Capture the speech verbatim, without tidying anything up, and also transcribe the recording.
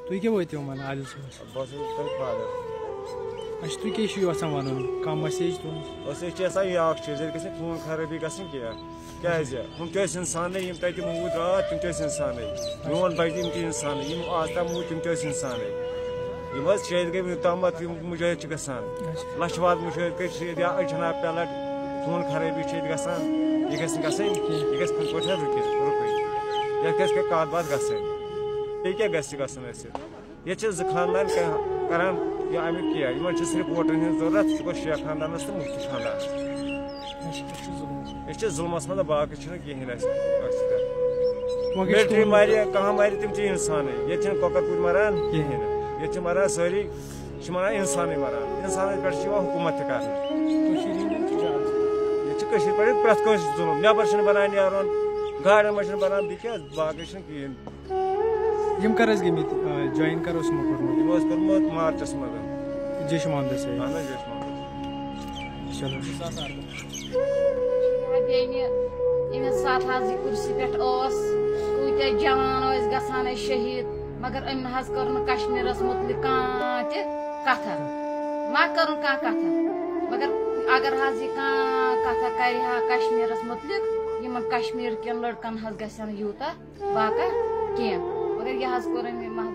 تُہۍ کیٛاہ وٲتِو وَنان عادِل صٲبَس؟ بہٕ اوسُس تۄہہِ فادر. اچھا تُہۍ کیٛاہ چھُو یژھان وَنُن کانٛہہ مسیج تُہٕنٛز؟ أسۍ حظ چھِ یژھان یہِ اکھ چیٖز ییٚتہِ گژھِ نہٕ خوٗن خرٲبی گژھٕنۍ کینٛہہ. کیٛازِ ہُم تہِ ٲسۍ اِنسانٕے یِم تَتہِ موٗدۍ راتھ تِم تہِ ٲسۍ اِنسانٕے. میون بَچہِ یِم تہِ اِنسانٕے یِم آز تام موٗدۍ تِم تہِ ٲسۍ اِنسانٕے. یِم حظ شہید گٔے وُنیُک تامَتھ یِم مُجٲہِد چھِ گژھان. لَچھِ واد مُجٲہِد گٔے شہید یا أڑۍ چھِنہٕ پیلٹ خوٗن خرٲبی چھِ ییٚتہِ گژھان. یہِ گژھِ نہٕ گژھٕنۍ یہِ گژھِ کُنہِ پٲٹھۍ رُکِتھ رُکٕنۍ. یَتھ گژھِ کینٛہہ کَتھ باتھ گژھٕنۍ. بیٚیہِ کیٛاہ گژھِ گژھُن اَسہِ؟ ییٚتہِ چھِ زٕ خاندان کران یہِ اَمیُک کیٚنٛہہ یِمن چھِ صرف ووٹن ہٕنٛز ضروٗرت سُہ گوٚو شیخ خاندانس تہٕ مُفتی خاندانس. أسۍ چھِ ظُلمس منٛز باقٕے چھُنہٕ کِہینۍ اَسہِ سۭتۍ. ملٹری مارِ کانٛہہ مارِ تِم چھِ اِنسانٕے. ییٚتہِ چھِنہٕ کۄکر پوٗتۍ مران کِہینۍ نہٕ. ییٚتہِ چھِ مران سٲری چھِ مران اِنسانٕے مران. اِنسانَس پٮ۪ٹھ چھِ یِوان حکوٗمت تہِ کرنہٕ. ییٚتہِ چھِ کٔشیٖرِ پٮ۪ٹھ پرٛٮ۪تھ کٲنٛسہِ ظُلُم. نٮ۪بر چھُنہٕ بنان نیرُن گاڑٮ۪ن منٛز چھُنہٕ بنان بیٚیہِ کیٛاہ باقٕے چھُنہٕ کِہینۍ. یِم کر ٲسۍ گٔمٕتۍ جویِن کر اوس یِمو کوٚرمُت؟ یِمو اوس کوٚرمُت مارچس منٛز. جیش محمد صٲب. اہن حظ جیش محمد. چلو ییٚمہِ ساتہٕ حظ یہِ کُرسی پٮ۪ٹھ اوس کۭتیاہ جوان ٲسۍ گژھان ٲسۍ شہیٖد مگر أمۍ نہ حظ کٔر نہٕ کشمیٖرس مُتعلق کانٛہہ تہِ کتھا ما کٔرٕن کانٛہہ کتھا. مگر اگر حظ یہِ کانٛہہ کتھا کرِ ہا کشمیٖرس مُتعلق یِمن کشمیٖر کٮ۪ن لڑکن حظ گژھِ ہا نہٕ یوٗتاہ واقع کینٛہہ. مگر یہِ حظ کوٚر أمۍ